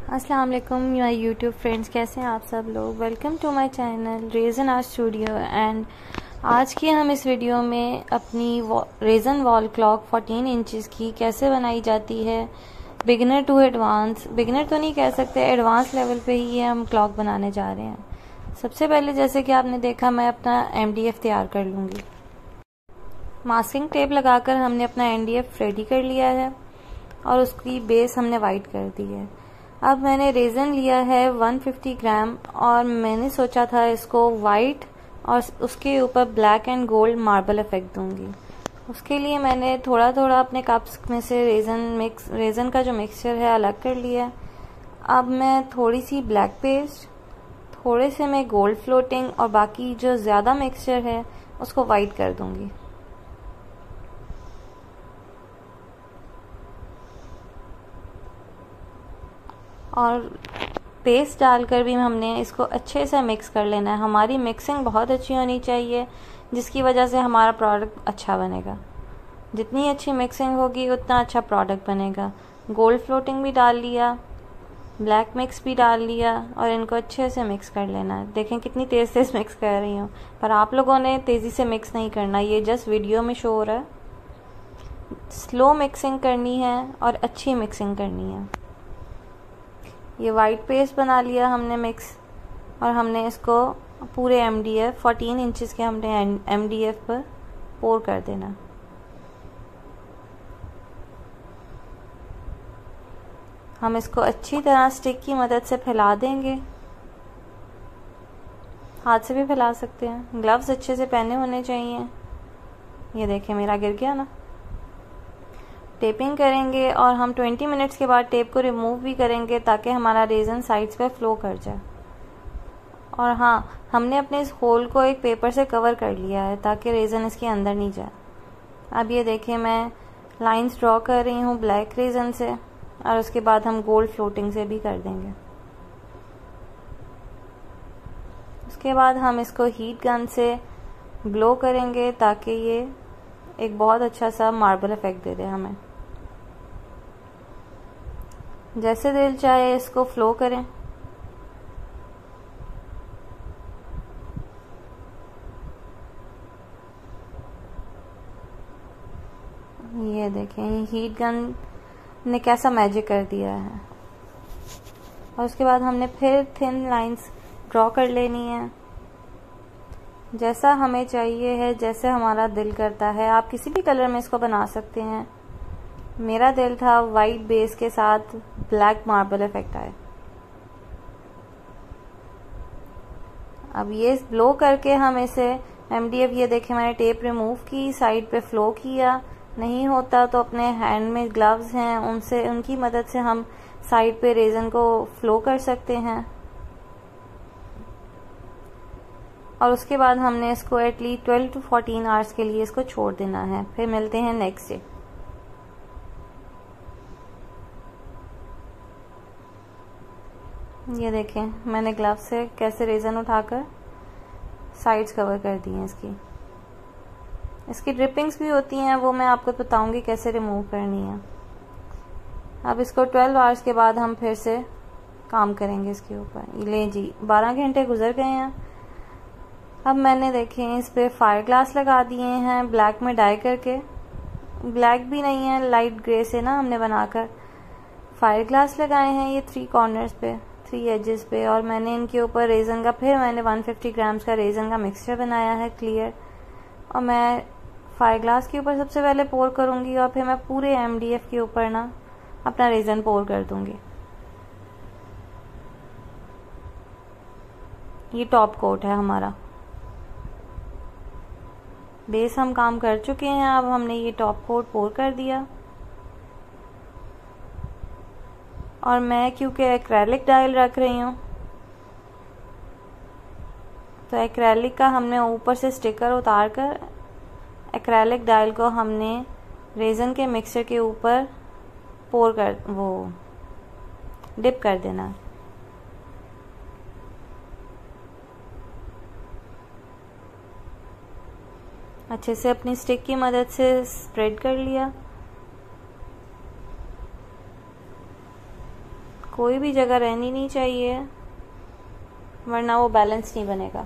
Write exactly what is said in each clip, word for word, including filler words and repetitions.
अस्सलाम वालेकुम my YouTube friends, कैसे हैं आप सब लोग। Welcome to my channel resin art studio. And आज की हम इस वीडियो में अपनी resin wall clock fourteen inches की कैसे बनाई जाती है, बिगिनर टू एडवांस, बिगिनर तो नहीं कह सकते, एडवांस लेवल पे ही ये हम क्लॉक बनाने जा रहे हैं। सबसे पहले जैसे कि आपने देखा, मैं अपना एम डी एफ तैयार कर लूँगी। मास्किंग टेप लगाकर हमने अपना एम डी एफ रेडी कर लिया है और उसकी बेस हमने वाइट कर दी है। अब मैंने रेजन लिया है एक सौ पचास ग्राम और मैंने सोचा था इसको वाइट और उसके ऊपर black and gold marble effect दूंगी। उसके लिए मैंने थोड़ा थोड़ा अपने कप्स में से रेजन मिक्स रेजन का जो मिक्सचर है अलग कर लिया। अब मैं थोड़ी सी ब्लैक पेस्ट, थोड़े से मैं गोल्ड फ्लोटिंग और बाकी जो ज़्यादा मिक्सचर है उसको वाइट कर दूंगी। और पेस्ट डालकर भी हमने इसको अच्छे से मिक्स कर लेना है। हमारी मिक्सिंग बहुत अच्छी होनी चाहिए, जिसकी वजह से हमारा प्रोडक्ट अच्छा बनेगा। जितनी अच्छी मिक्सिंग होगी उतना अच्छा प्रोडक्ट बनेगा। गोल्ड फ्लोटिंग भी डाल लिया, ब्लैक मिक्स भी डाल लिया और इनको अच्छे से मिक्स कर लेना है। देखें कितनी तेज़ तेज़ मिक्स कर रही हूँ, पर आप लोगों ने तेज़ी से मिक्स नहीं करना, ये जस्ट वीडियो में शो हो रहा है। स्लो मिक्सिंग करनी है और अच्छी मिक्सिंग करनी है। ये वाइट पेस्ट बना लिया हमने मिक्स, और हमने इसको पूरे M D F fourteen inches के हमने एम डी एफ पर पोर कर देना। हम इसको अच्छी तरह स्टिक की मदद से फैला देंगे। हाथ से भी फैला सकते हैं। ग्लव्स अच्छे से पहने होने चाहिए। ये देखें मेरा गिर गया ना। टेपिंग करेंगे और हम बीस मिनट्स के बाद टेप को रिमूव भी करेंगे ताकि हमारा रेजन साइड्स पे फ्लो कर जाए। और हाँ, हमने अपने इस होल को एक पेपर से कवर कर लिया है ताकि रेजन इसके अंदर नहीं जाए। अब ये देखिए मैं लाइंस ड्रॉ कर रही हूँ ब्लैक रेजन से, और उसके बाद हम गोल्ड फ्लोटिंग से भी कर देंगे। उसके बाद हम इसको हीट गन से ब्लो करेंगे ताकि ये एक बहुत अच्छा सा मार्बल इफेक्ट दे दे हमें। जैसे दिल चाहे इसको फ्लो करें। ये देखें हीट गन ने कैसा मैजिक कर दिया है। और उसके बाद हमने फिर थिन लाइंस ड्रॉ कर लेनी है, जैसा हमें चाहिए है, जैसे हमारा दिल करता है। आप किसी भी कलर में इसको बना सकते हैं। मेरा दिल था वाइट बेस के साथ ब्लैक मार्बल इफेक्ट आए। अब ये ब्लो करके हम इसे एम डी एफ, ये देखें मैंने टेप रिमूव की, साइड पे फ्लो किया। नहीं होता तो अपने हैंड में ग्लव्स हैं, उनसे उनकी मदद से हम साइड पे रेजन को फ्लो कर सकते हैं। और उसके बाद हमने इसको at least twelve to fourteen hours के लिए इसको छोड़ देना है। फिर मिलते हैं नेक्स्ट डे। ये देखें मैंने ग्लव से कैसे रेजन उठाकर साइड्स कवर कर दी हैं इसकी। इसकी ड्रिपिंग्स भी होती हैं, वो मैं आपको बताऊंगी कैसे रिमूव करनी है। अब इसको ट्वेल्व आवर्स के बाद हम फिर से काम करेंगे इसके ऊपर। ले जी, बारह घंटे गुजर गए हैं। अब मैंने देखें इस पे फायर ग्लास लगा दिए हैं ब्लैक में डाई करके। ब्लैक भी नहीं है, लाइट ग्रे से ना हमने बनाकर फायर ग्लास लगाए हैं ये थ्री कॉर्नर्स पे, थ्री एजेस पे। और मैंने इनके ऊपर रेजन का, फिर मैंने एक सौ पचास ग्राम्स का रेजन का मिक्सचर बनाया है क्लियर, और मैं फायर ग्लास के ऊपर सबसे पहले पोर करूंगी और फिर मैं पूरे एम डी एफ के ऊपर ना अपना रेजन पोर कर दूंगी। ये टॉप कोट है हमारा। बेस हम काम कर चुके हैं, अब हमने ये टॉप कोट पोर कर दिया। और मैं क्योंकि एक्रेलिक डायल रख रही हूँ तो एक्रेलिक का हमने ऊपर से स्टिकर उतार कर एक्रेलिक डायल को हमने रेजन के मिक्सचर के ऊपर पोर कर वो डिप कर देना। अच्छे से अपनी स्टिक की मदद से स्प्रेड कर लिया। कोई भी जगह रहनी नहीं चाहिए, वरना वो बैलेंस नहीं बनेगा।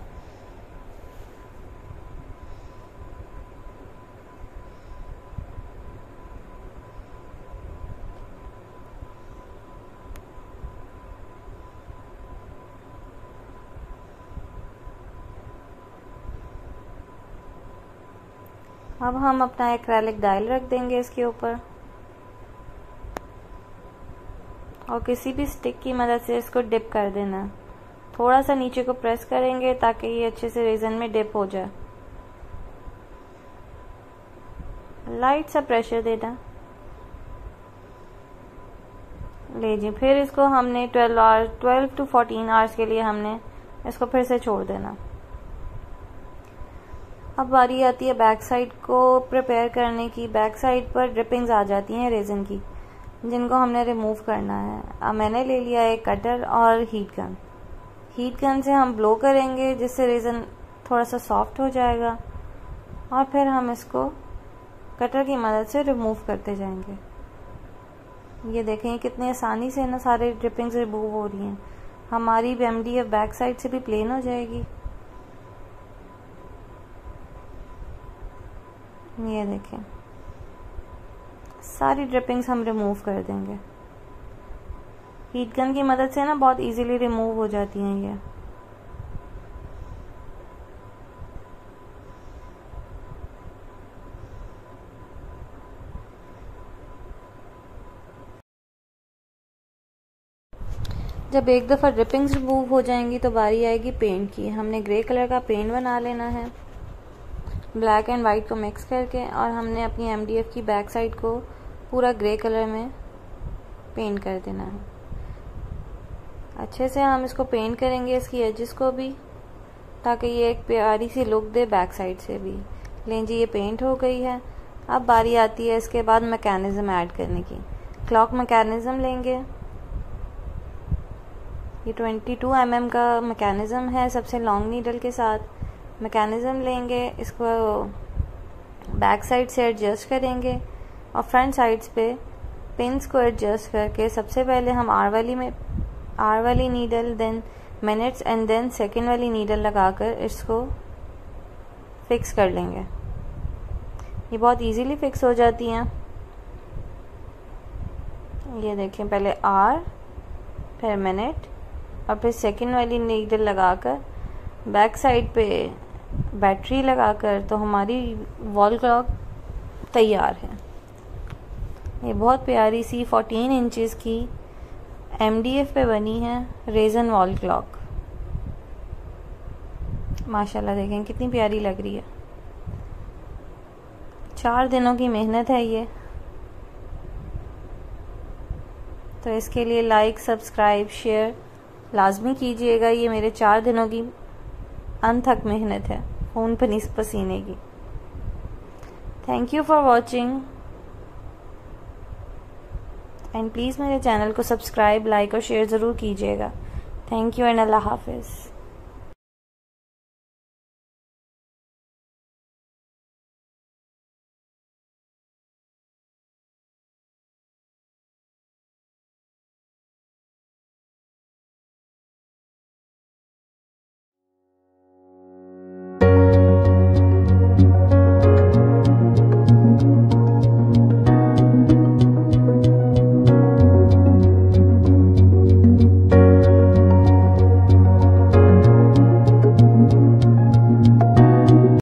अब हम अपना एक्रेलिक डायल रख देंगे इसके ऊपर और किसी भी स्टिक की मदद से इसको डिप कर देना। थोड़ा सा नीचे को प्रेस करेंगे ताकि ये अच्छे से रेजन में डिप हो जाए। लाइट सा प्रेशर देना। ले जी, फिर इसको हमने twelve hour twelve to fourteen hours के लिए हमने इसको फिर से छोड़ देना। अब बारी आती है बैक साइड को प्रिपेयर करने की। बैक साइड पर ड्रिपिंग्स आ जाती हैं रेजन की, जिनको हमने रिमूव करना है। अब मैंने ले लिया एक कटर और हीट गन। हीट गन से हम ब्लो करेंगे जिससे रेजन थोड़ा सा सॉफ्ट हो जाएगा और फिर हम इसको कटर की मदद से रिमूव करते जाएंगे। ये देखें कितने आसानी से ना सारे ड्रिपिंग्स रिमूव हो रही हैं। हमारी M D F back side से भी प्लेन हो जाएगी। ये देखें सारी ड्रिपिंग्स हम रिमूव कर देंगे। हीट गन की मदद से ना बहुत इजीली रिमूव हो जाती हैं ये। जब एक दफ़ा ड्रिपिंग्स रिमूव हो जाएंगी तो बारी आएगी पेंट की। हमने ग्रे कलर का पेंट बना लेना है ब्लैक एंड वाइट को मिक्स करके, और हमने अपनी एम डी एफ की बैक साइड को पूरा ग्रे कलर में पेंट कर देना है। अच्छे से हम इसको पेंट करेंगे इसकी एजेस को भी, ताकि ये एक प्यारी सी लुक दे बैक साइड से भी। लें जी, ये पेंट हो गई है। अब बारी आती है इसके बाद मैकेनिज्म ऐड करने की। क्लॉक मैकेनिज्म लेंगे। ये ट्वेंटी टू एम एम का मैकेनिज्म है सबसे लॉन्ग नीडल के साथ। मैकेनिज्म लेंगे, इसको बैक साइड से एडजस्ट करेंगे और फ्रंट साइड्स पे पिंस को एडजस्ट करके सबसे पहले हम आर वाली में आर वाली needle, then minutes and then second वाली नीडल लगाकर इसको फिक्स कर लेंगे। ये बहुत इजीली फिक्स हो जाती हैं। ये देखें, पहले आर, फिर मिनट और फिर सेकेंड वाली नीडल लगाकर बैक साइड पे बैटरी लगाकर तो हमारी वॉल क्लॉक तैयार है। ये बहुत प्यारी सी फोर्टीन इंचेस की एम डी एफ पे बनी है रेजन वॉल क्लॉक। माशाल्लाह देखें कितनी प्यारी लग रही है। चार दिनों की मेहनत है ये, तो इसके लिए लाइक, सब्सक्राइब, शेयर लाजमी कीजिएगा। ये मेरे चार दिनों की अनथक मेहनत है, खून पसीने की। Thank you for watching and please मेरे चैनल को सब्सक्राइब, लाइक और शेयर ज़रूर कीजिएगा। थैंक यू एंड अल्लाह हाफिज़।